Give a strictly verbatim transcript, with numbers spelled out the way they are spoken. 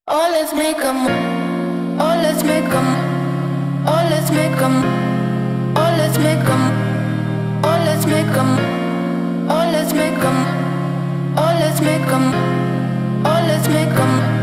Oh, let's make 'em. Oh, let's make 'em. Oh, let's make 'em. Oh, let's make 'em. Oh, let's make 'em. Oh, let's make 'em. Oh, let's make 'em. Oh, let's make 'em.